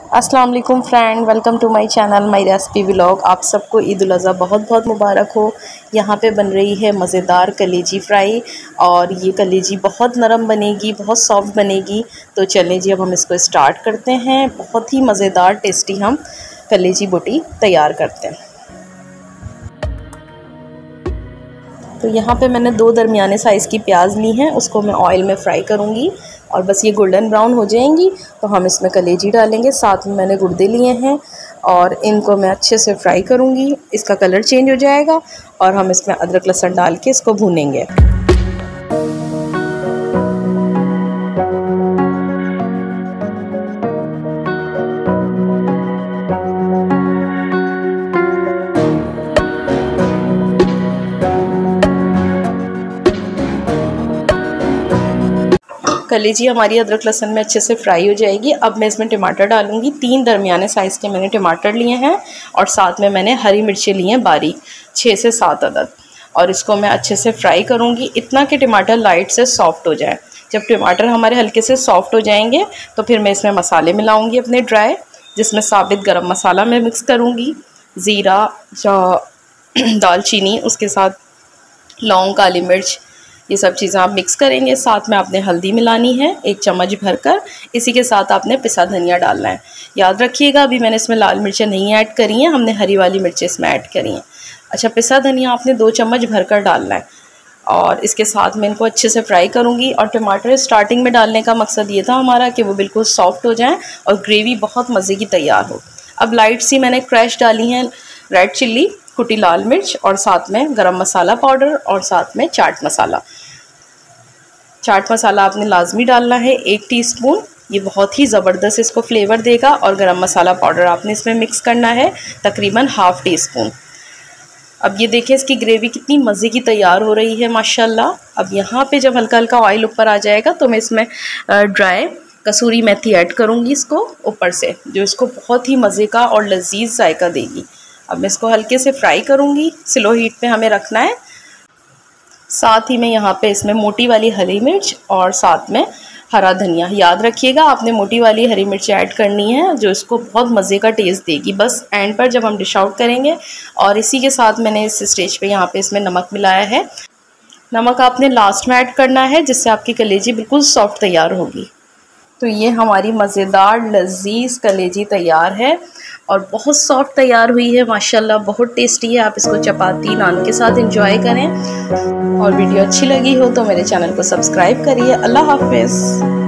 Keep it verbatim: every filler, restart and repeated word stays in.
अस्सलाम वालेकुम friend, welcome to my channel my recipe vlog. आप सबको ईद उल अज़हा बहुत बहुत मुबारक हो। यहाँ पे बन रही है मज़ेदार कलेजी फ्राई और ये कलेजी बहुत नरम बनेगी, बहुत सॉफ्ट बनेगी। तो चलें जी, अब हम इसको स्टार्ट करते हैं। बहुत ही मज़ेदार टेस्टी हम कलेजी बोटी तैयार करते हैं। तो यहाँ पे मैंने दो दरमियाने साइज़ की प्याज ली हैं, उसको मैं ऑयल में फ्राई करूँगी और बस ये गोल्डन ब्राउन हो जाएंगी तो हम इसमें कलेजी डालेंगे। साथ में मैंने गुर्दे लिए हैं और इनको मैं अच्छे से फ्राई करूँगी। इसका कलर चेंज हो जाएगा और हम इसमें अदरक लहसुन डाल के इसको भूनेंगे। कलेजी हमारी अदरक लहसुन में अच्छे से फ्राई हो जाएगी। अब मैं इसमें टमाटर डालूंगी। तीन दरमियाने साइज़ के मैंने टमाटर लिए हैं और साथ में मैंने हरी मिर्चें ली हैं बारीक, छः से सात अदद, और इसको मैं अच्छे से फ्राई करूंगी इतना कि टमाटर लाइट से सॉफ्ट हो जाए। जब टमाटर हमारे हल्के से सॉफ्ट हो जाएंगे तो फिर मैं इसमें मसाले मिलाऊँगी अपने ड्राई, जिसमें साबित गरम मसाला मैं मिक्स करूँगी, ज़ीरा, दालचीनी, उसके साथ लौंग, काली मिर्च, ये सब चीज़ें आप मिक्स करेंगे। साथ में आपने हल्दी मिलानी है एक चम्मच भरकर। इसी के साथ आपने पिसा धनिया डालना है। याद रखिएगा अभी मैंने इसमें लाल मिर्चें नहीं ऐड करी हैं, हमने हरी वाली मिर्चें इसमें ऐड करी हैं। अच्छा, पिसा धनिया आपने दो चम्मच भरकर डालना है और इसके साथ मैं इनको अच्छे से फ्राई करूँगी। और टमाटर स्टार्टिंग में डालने का मकसद ये था हमारा कि वो बिल्कुल सॉफ्ट हो जाएँ और ग्रेवी बहुत मज़े की तैयार हो। अब लाइट सी मैंने क्रैश डाली हैं रेड चिल्ली, कुटी लाल मिर्च और साथ में गरम मसाला पाउडर और साथ में चाट मसाला। चाट मसाला आपने लाजमी डालना है एक टीस्पून, ये बहुत ही ज़बरदस्त इसको फ्लेवर देगा। और गरम मसाला पाउडर आपने इसमें मिक्स करना है तकरीबन हाफ़ टी स्पून। अब ये देखें इसकी ग्रेवी कितनी मज़े की तैयार हो रही है माशाल्लाह। अब यहाँ पे जब हल्का हल्का ऑयल ऊपर आ जाएगा तो मैं इसमें ड्राई कसूरी मेथी ऐड करूँगी इसको ऊपर से, जो इसको बहुत ही मज़े का और लजीज जायका देगी। अब मैं इसको हल्के से फ्राई करूँगी, स्लो हीट पे हमें रखना है। साथ ही में यहाँ पे इसमें मोटी वाली हरी मिर्च और साथ में हरा धनिया, याद रखिएगा आपने मोटी वाली हरी मिर्च ऐड करनी है, जो इसको बहुत मज़े का टेस्ट देगी बस एंड पर जब हम डिश आउट करेंगे। और इसी के साथ मैंने इस स्टेज पे यहाँ पे इसमें नमक मिलाया है। नमक आपने लास्ट में ऐड करना है जिससे आपकी कलेजी बिल्कुल सॉफ्ट तैयार होगी। तो ये हमारी मज़ेदार लजीज कलेजी तैयार है और बहुत सॉफ्ट तैयार हुई है माशाल्लाह, बहुत टेस्टी है। आप इसको चपाती नान के साथ एंजॉय करें। और वीडियो अच्छी लगी हो तो मेरे चैनल को सब्सक्राइब करिए। अल्लाह हाफ़िज़।